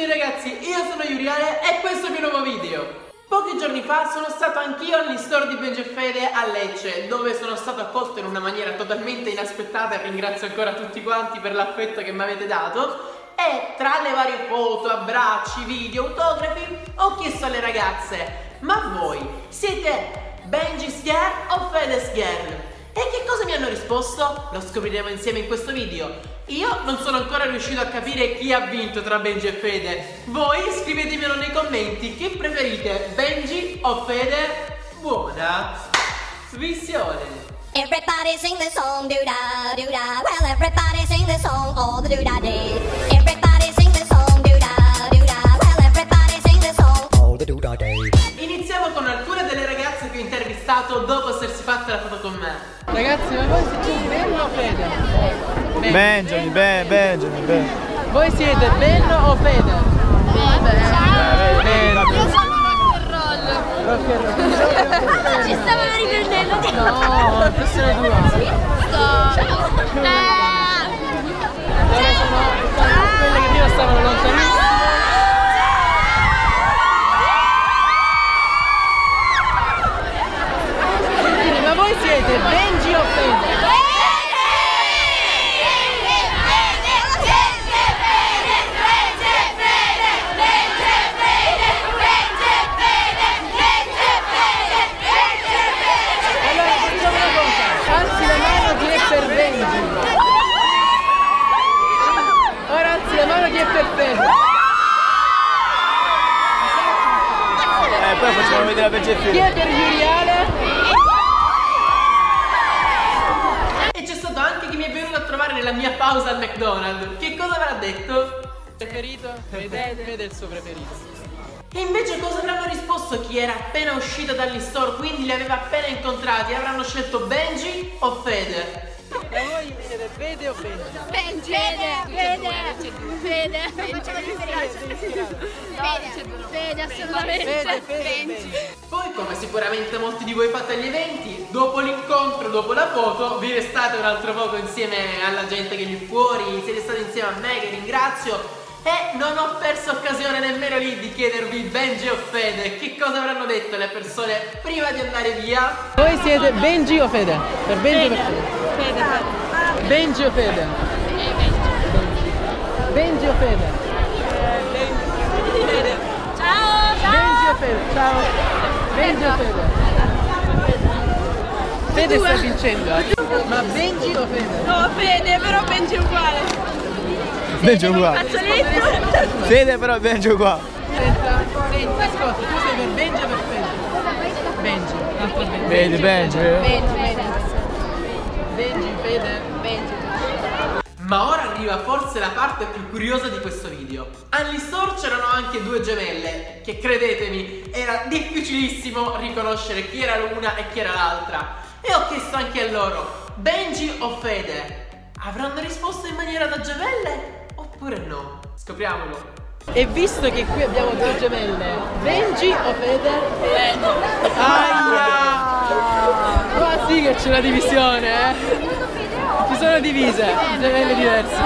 tutti ragazzi, io sono Yuriale e questo è il mio nuovo video. Pochi giorni fa sono stato anch'io all'in-store di Benji e Fede a Lecce, dove sono stato accolto in una maniera totalmente inaspettata e ringrazio ancora tutti quanti per l'affetto che mi avete dato. E tra le varie foto, abbracci, video, autografi ho chiesto alle ragazze: ma voi siete Benji's Girl o Fede's Girl? E che cosa mi hanno risposto? Lo scopriremo insieme in questo video. Io non sono ancora riuscito a capire chi ha vinto tra Benji e Fede. Voi scrivetemelo nei commenti, chi preferite, Benji o Fede? Buona visione! Everybody sing the song, doo-da, doo-da. Well, everybody sing the song, all the doo-da day. Everybody sing the song, doo-da, doo-da. Well, everybody sing the song, all the doo-da day. Iniziamo con alcune delle ragazze che ho intervistato dopo essersi fatta la foto con me. Ragazzi, ma voi siete Benno o Fede? Benjamin. Voi siete Benno o Fede? Io sono rock and roll. Ci stavano riprendendo. No, questa è tua. Ciao. Ora sono quelle che prima stavano lontanissime. Ma voi siete Benji o Fede? Poi facciamo vedere la Benji e Fede. Chi è per Yuriale? E c'è stato anche chi mi è venuto a trovare nella mia pausa al McDonald's. Che cosa avrà detto? Preferito? Fede è il suo preferito. E invece cosa avranno risposto chi era appena uscito dall'in-store, quindi li aveva appena incontrati? Avranno scelto Benji o Fede? E voi siete Fede o Benji? Benji. Fede. Fede, assolutamente. Fede. Poi, come sicuramente molti di voi fate agli eventi, dopo l'incontro, dopo la foto, vi restate un altro poco insieme alla gente che è lì fuori, siete stati insieme a me che ringrazio. E non ho perso occasione nemmeno lì di chiedervi Benji o Fede. Che cosa avranno detto le persone prima di andare via? Voi siete Benji o Fede? Per Benji o per Fede? Fede. Benji o Fede? Benji o Fede? Fede. Ciao. Benji o Fede? Ciao. Benji o Fede? Fede sta vincendo. Ma Benji o Fede? No, Fede, però Benji è uguale. Benji è uguale. Fede però Benji è uguale. Senta, ascolta, tu sei per Benji o per Fede? Benji, altro Benji. Vedi Benji, vero? Benji, Fede. Ma ora arriva forse la parte più curiosa di questo video. All'in-store c'erano anche due gemelle, che credetemi, era difficilissimo riconoscere chi era l'una e chi era l'altra. E ho chiesto anche a loro, Benji o Fede? Avranno risposto in maniera da gemelle? Oppure no? Scopriamolo. E visto che qui abbiamo due gemelle, Benji o Fede? Fede. Aia! Qua sì che c'è una divisione, eh? Ci sono divise, gemelle diverse.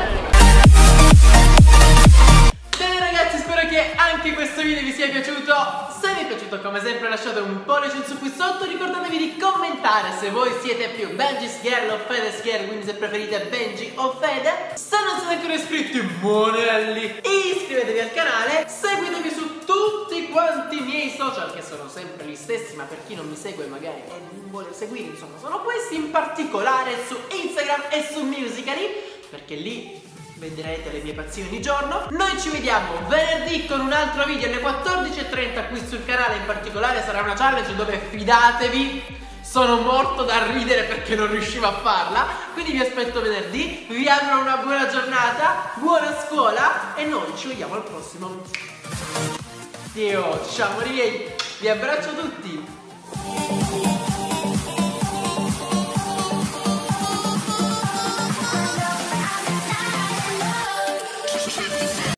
Bene ragazzi, spero che anche questo video vi sia piaciuto. Se vi è piaciuto, come sempre lasciate un pollice in su qui sotto. Ricordatevi di commentare se voi siete più Benji's Girl o Fede's Girl, quindi se preferite Benji o Fede. Se non siete ancora iscritti, monelli, iscrivetevi al canale. Seguitemi su tutti quanti i miei social, che sono sempre gli stessi, ma per chi non mi segue magari e non vuole seguire, insomma, sono questi, in particolare su Instagram e su Musical.ly, perché lì vedrete le mie pazzie ogni giorno. Noi ci vediamo venerdì con un altro video alle 14:30 qui sul canale. In particolare sarà una challenge dove, fidatevi, sono morto da ridere perché non riuscivo a farla. Quindi vi aspetto venerdì. Vi auguro una buona giornata, buona scuola e noi ci vediamo al prossimo video. Ciao miei, vi abbraccio tutti.